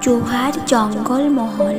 জোহার জঙ্গলমহল।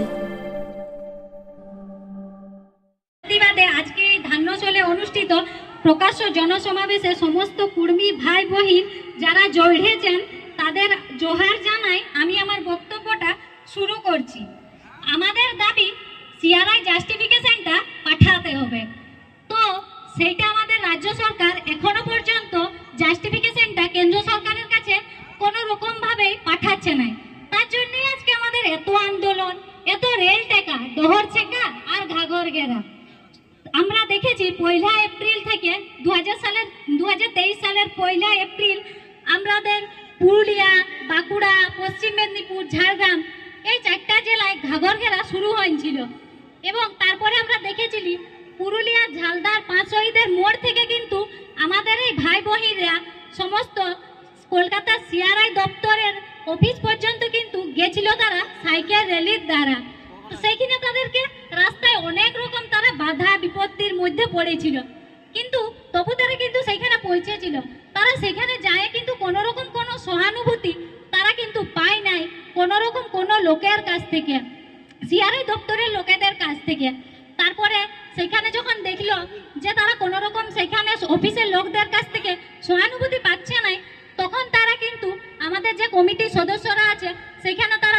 প্রতিবাদে আজকে এই ধান্যচলে অনুষ্ঠিত প্রকাশ্য জনসমাবেশে সমস্ত কুর্মী ভাই বহিন যারা জড়িয়েছেন তাদের জোহার জানাই আমি আমার বক্তব্যটা শুরু করছি। আমাদের দাবি সিআরআই জাস্টিফিকেশনটা পাঠাতে হবে, তো সেইটা আমাদের রাজ্য সরকার এখনো পর্যন্ত জাস্টিফিকেশনটা কেন্দ্র সরকারের কাছে কোনো রকম ভাবে পাঠাচ্ছে না। তার জন্যই আজকে আমাদের এত আন্দোলন, এত রেল টেকা, ডহর ছেকা আর ঘাঘর ঘেরা। আমরা দেখেছি 1 এপ্রিল থেকে 2023 সালের 1 এপ্রিল আমাদের পুরুলিয়া, বাঁকুড়া, পশ্চিম মেদিনীপুর, ঝাড়গ্রাম এই 4টা জেলায় ঘাঘর ঘেরা শুরু হয়েছিল এবং তারপরে আমরা দেখেছিলি পুরুলিয়া ঝালদার 5 শহীদের মোড় থেকে কিন্তু আমাদের এই ভাই বহিনরা সমস্ত কলকাতা সিআরআই দপ্তরের অফিস পর্যন্ত কিন্তু গেছিল তারা সাইকেল র্যালির দ্বারা। সেইখানে তাদেরকে রাস্তায় অনেক রকম তারা বাধা বিপত্তির মধ্যে পড়েছিল, কিন্তু তবু তারা কিন্তু সেখানে পৌঁছেছিল। তারা সেখানে যায় কিন্তু কোনো রকম কোনো সহানুভূতি তারা কিন্তু পায় নাই কোনো রকম কোনো লোকের কাছ থেকে, সিআরআই দপ্তরের লোকেদের কাছ থেকে। তারপরে সেখানে যখন দেখলো যে তারা কোনো রকম সেখানে অফিসের লোকদের কাছ থেকে সহানুভূতি পাচ্ছে না, তখন তারা কিন্তু আমাদের যে কমিটির সদস্যরা আছে সেখানে তারা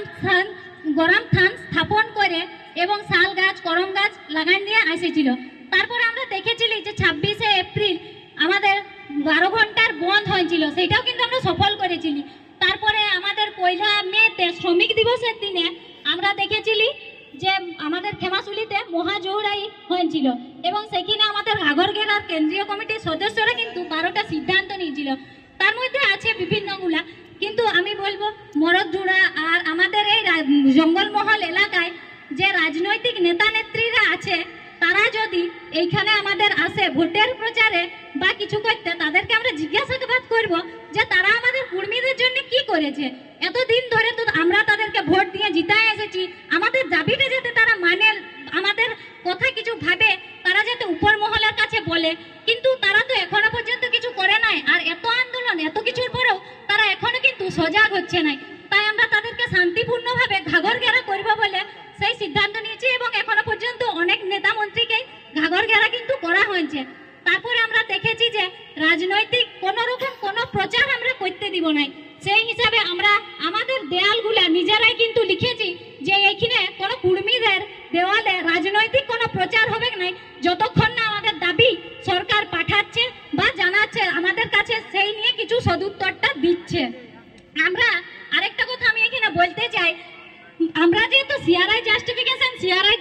গরম থান স্থাপন করে এবং শাল গাছ, করম গাছ লাগাই নিয়ে আসেছিল। তারপরে আমরা দেখেছিলি যে 26 এপ্রিল আমাদের 12 ঘন্টার বন্ধ হয়েছিল, সেটাও কিন্তু আমরা সফল করেছিলি। তারপরে আমাদের 1 মেতে শ্রমিক দিবসের দিনে আমরা দেখেছিলি যে আমাদের খেমাশুলিতে মহাজোহরাই হয়েছিল এবং সেখানে আমাদের ঘাঘর ঘেরার কেন্দ্রীয় কমিটির সদস্যরা কিন্তু 12টা সিদ্ধান্ত নিয়েছিল। তার মধ্যে আছে বিভিন্নগুলা, কিন্তু আমি বলবো মরদজোড়া আর আমাদের এই জঙ্গলমহল এলাকায় যে রাজনৈতিক নেতা নেত্রীরা আছে তারা যদি এইখানে আমাদের আসে ভোটের প্রচারে বা কিছু করতে, তাদেরকে আমরা জিজ্ঞাসাবাদ করব যে তারা আমাদের কর্মীদের জন্য কি করেছে। এতদিন ধরে তো আমরা তাদেরকে ভোট দিয়ে জিতায় এসেছি, আমাদের দাবিটা যাতে তারা মানে, আমাদের কথা কিছু ভাবে, তারা যাতে উপর মহলের কাছে বলে, কিন্তু তারা তো এখনো পর্যন্ত কিছু করে নাই। আর এত আন্দোলন, এত কিছুর পরেও তারা এখনো কিন্তু সজাগ হচ্ছে না। তাই আমরা তাদেরকে শান্তিপূর্ণভাবে ঘাঘর ঘেরা করবো বলে সেই সিদ্ধান্ত নিয়েছি এবং এখনো পর্যন্ত অনেক নেতা মন্ত্রীকে ঘাঘর ঘেরা কিন্তু করা হয়েছে। তারপরে আমরা দেখেছি যে রাজনৈতিক কোনো রকম কোনো প্রচার আমরা করতে দিব না, সেই হিসাবে আমরা আমাদের দেয়ালগুলা নিজেরাই কিন্তু লিখেছি যে এইখানে কোনো কর্মীদের দেওয়ালে রাজনৈতিক কোনো প্রচার হবে না যতক্ষণ না আমাদের দাবি সরকার পাঠাচ্ছে বা জানাচ্ছে আমাদের কাছে, সেই নিয়ে কিছু সদুত্তরটা দিচ্ছে। আমরা আরেকটা কথা আমি এখানে বলতে চাই, আমরা যেহেতু সিআরআই